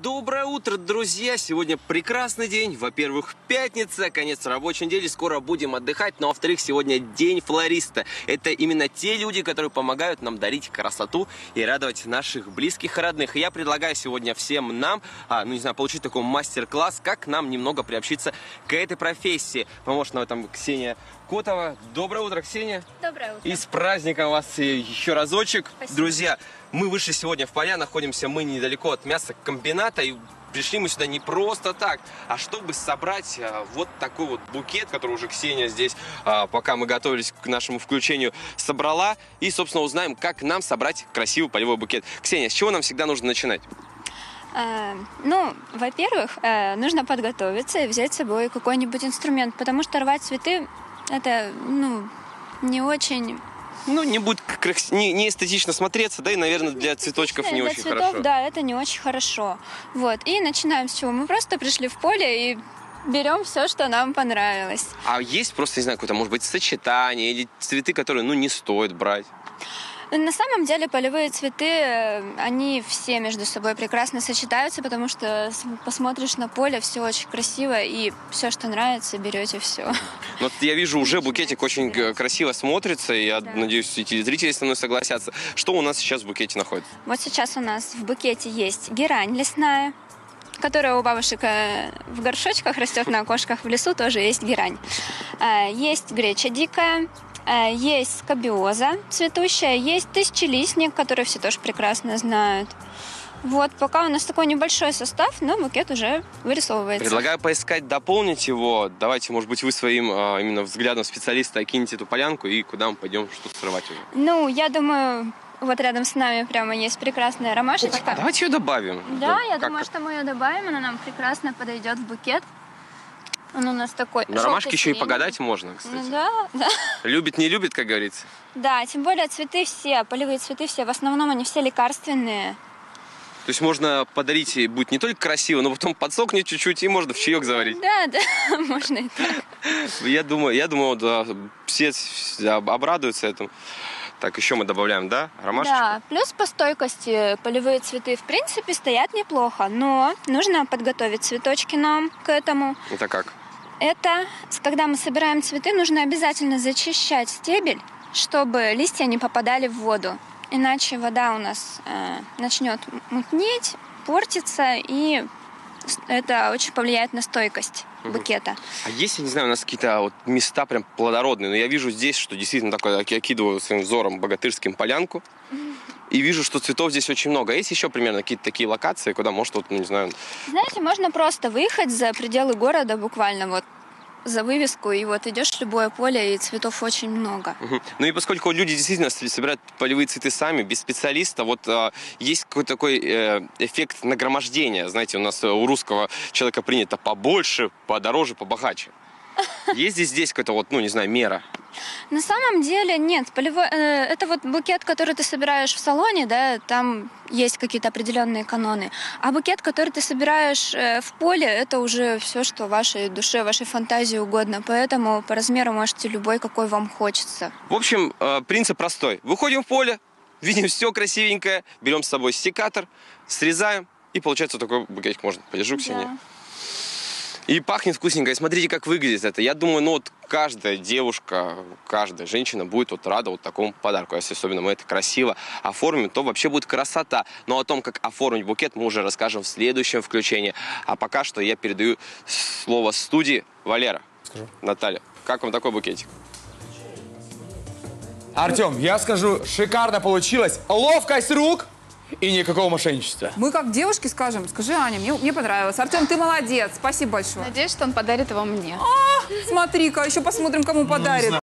Доброе утро, друзья! Сегодня прекрасный день. Во-первых, пятница, конец рабочей недели, скоро будем отдыхать. Ну а во-вторых, сегодня день флориста. Это именно те люди, которые помогают нам дарить красоту и радовать наших близких и родных. И я предлагаю сегодня всем нам, получить такой мастер-класс, как нам немного приобщиться к этой профессии. Поможет нам в этом Ксения Котова. Доброе утро, Ксения! Доброе утро! И с праздником вас еще разочек. Спасибо. Друзья, мы вышли сегодня в поля, находимся мы недалеко от мясокомбината, и пришли мы сюда не просто так, а чтобы собрать вот такой вот букет, который уже Ксения здесь, пока мы готовились к нашему включению, собрала. И, собственно, узнаем, как нам собрать красивый полевой букет. Ксения, с чего нам всегда нужно начинать? Во-первых, нужно подготовиться и взять с собой какой-нибудь инструмент, потому что рвать цветы это, не очень... не будет не эстетично смотреться, да и, наверное, для цветочков не очень цветов, хорошо. Да, это не очень хорошо. Вот. И начинаем с чего? Мы просто пришли в поле и берем все, что нам понравилось. А есть просто, не знаю, какое-то, может быть, сочетание или цветы, которые, не стоит брать? На самом деле полевые цветы, они все между собой прекрасно сочетаются, потому что посмотришь на поле, все очень красиво, и все, что нравится, берете все. Вот я вижу, уже букетик очень красиво смотрится, и я надеюсь, эти зрители со мной согласятся. Что у нас сейчас в букете находится? Вот сейчас у нас в букете есть герань лесная, которая у бабушек в горшочках растет на окошках, в лесу тоже есть герань. Есть греча дикая. Есть скабиоза цветущая, есть тысячелистник, который все тоже прекрасно знают. Вот, пока у нас такой небольшой состав, но букет уже вырисовывается. Предлагаю поискать, дополнить его. Давайте, может быть, вы своим именно взглядом специалиста окинете эту полянку, и куда мы пойдем что-то срывать уже. Я думаю, вот рядом с нами прямо есть прекрасная ромашечка. Давайте ее добавим. Да, я думаю, что мы ее добавим, она нам прекрасно подойдет в букет. Он у нас такой. На ромашке еще и погадать можно, кстати. Да. Любит, не любит, как говорится. Да, тем более цветы все, полевые цветы все, в основном они все лекарственные. То есть можно подарить, и будет не только красиво, но потом подсохнет чуть-чуть, и можно в чаек заварить. Да, можно и так. Я думаю, да, все обрадуются этому. Так, еще мы добавляем, да, ромашечку? Да, плюс по стойкости полевые цветы в принципе стоят неплохо, но нужно подготовить цветочки нам к этому. Это как? Это, когда мы собираем цветы, нужно обязательно зачищать стебель, чтобы листья не попадали в воду. Иначе вода у нас начнет мутнеть, портиться, и это очень повлияет на стойкость букета. А есть, я не знаю, у нас какие-то места прям плодородные, но я вижу здесь, что действительно такое, я окидываю своим взором богатырским полянку, и вижу, что цветов здесь очень много. А есть еще примерно какие-то такие локации, куда может, Знаете, можно просто выехать за пределы города буквально за вывеску, и идешь в любое поле, и цветов очень много. Ну и поскольку люди действительно собирают полевые цветы сами, без специалиста, есть какой-то такой эффект нагромождения. Знаете, у нас у русского человека принято побольше, подороже, побогаче. Есть здесь какая-то, мера? На самом деле нет. Это букет, который ты собираешь в салоне, да, там есть какие-то определенные каноны. А букет, который ты собираешь в поле, это уже все, что вашей душе, вашей фантазии угодно. Поэтому по размеру можете любой, какой вам хочется. В общем, принцип простой. Выходим в поле, видим все красивенькое, берем с собой секатор, срезаем, и получается такой букетик. Можно подержу, Ксения? Да. И пахнет вкусненько. И смотрите, как выглядит это. Я думаю, каждая девушка, каждая женщина будет рада такому подарку. Если особенно мы это красиво оформим, то вообще будет красота. Но о том, как оформить букет, мы уже расскажем в следующем включении. А пока что я передаю слово студии. Валера, Наталья, как вам такой букетик? Артем, я скажу, шикарно получилось. Ловкость рук и никакого мошенничества. Мы как девушки скажем, скажи, Аня, мне понравилось. Артем, ты молодец, спасибо большое. Надеюсь, что он подарит его мне. Смотри-ка, еще посмотрим, кому подарит.